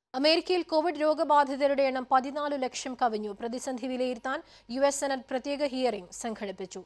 അമേരിക്കയിൽ കോവിഡ് രോഗബാധിതരുടെ എണ്ണം 14 ലക്ഷം കവിഞ്ഞു. പ്രതിസന്ധി വിലയിരുത്താൻ യുഎസ് സെനറ്റ് പ്രത്യേക ഹിയറിംഗ് സംഘടിപ്പിച്ചു.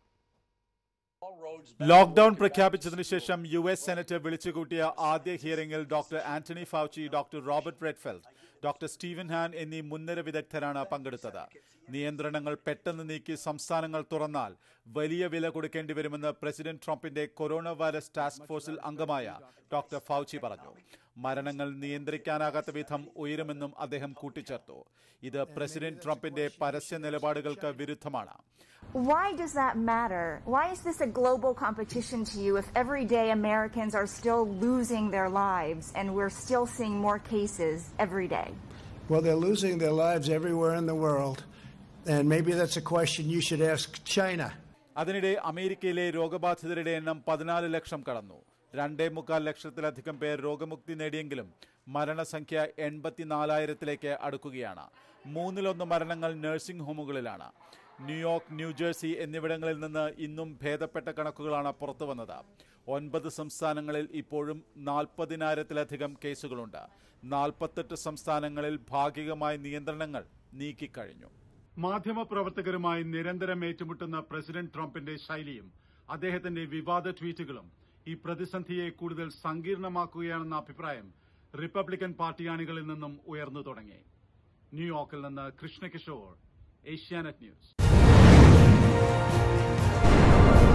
ലോക്ക്ഡൌൺ പ്രഖ്യാപിച്ചതിനു ശേഷം യുഎസ് സെനറ്റ് വിളിച്ചുകൂട്ടിയ ആദ്യ ഹിയറിംഗിൽ doctor Anthony Fauci, doctor Robert Redfield, doctor Steven Hahn എന്നീ മുൻനിര വിദഗ്ധരാണ് പങ്കെടുത്തത്. നിയന്ത്രണങ്ങൾ പെട്ടെന്ന് നീക്കി സംസ്ഥാനങ്ങൾ തുറന്നാൽ വലിയ വില കൊടുക്കേണ്ടി വരുമെന്ന് പ്രസിഡന്റ് ട്രംപിന്റെ കൊറോണ വൈറസ് ടാസ്ക് ഫോഴ്സിൽ അംഗമായ ഡോക്ടർ ഫൗച്ചി പറഞ്ഞു. മരണങ്ങൾ നിയന്ത്രിക്കാനാകാത്ത വിധം ഉയരുമെന്നും അദ്ദേഹം കൂട്ടിച്ചേർത്തു. ഇത് പ്രസിഡന്റ് ട്രംപിന്റെ പരസ്യ നിലപാടുകൾക്ക് വിരുദ്ധമാണ്. Why does that matter? Why is this a global competition to you if every day Americans are still losing their lives and we're still seeing more cases every day? Well, they're losing their lives everywhere in the world, and maybe that's a question you should ask China. അതിനിടെ അമേരിക്കയിലെ രോഗബാധിതരുടെ എണ്ണം 14 ലക്ഷം കടന്നു. 2.25 ലക്ഷത്തിലധികം പേർ രോഗമുക്തി നേടിയെങ്കിലും മരണസംഖ്യ 84,000-ലേക്ക് അടുക്കുകയാണ്. 1/3 മരണങ്ങൾ നഴ്സിംഗ് ഹോമുകളിലാണ്. ന്യൂയോർക്ക്, ന്യൂജേഴ്സി എന്നിവിടങ്ങളിൽ നിന്ന് ഇന്നും ഭേദപ്പെട്ട കണക്കുകളാണ് പുറത്തുവന്നത്. 9 സംസ്ഥാനങ്ങളിൽ ഇപ്പോഴും 40,000-ലധികം കേസുകളുണ്ട്. 48 സംസ്ഥാനങ്ങളിൽ ഭാഗികമായ നിയന്ത്രണങ്ങൾ നീക്കിക്കഴിഞ്ഞു. മാധ്യമപ്രവർത്തകരുമായി നിരന്തരം ഏറ്റുമുട്ടുന്ന പ്രസിഡന്റ് ട്രംപിന്റെ ശൈലിയും അദ്ദേഹത്തിന്റെ വിവാദ ട്വീറ്റുകളും ഈ പ്രതിസന്ധിയെ കൂടുതൽ സങ്കീർണമാക്കുകയാണെന്ന അഭിപ്രായം റിപ്പബ്ലിക്കൻ പാർട്ടി അണികളിൽ നിന്നും ഉയർന്നു തുടങ്ങി. ന്യൂയോർക്കിൽ നിന്ന് കൃഷ്ണകിഷോർ, ഏഷ്യാനെറ്റ് ന്യൂസ്.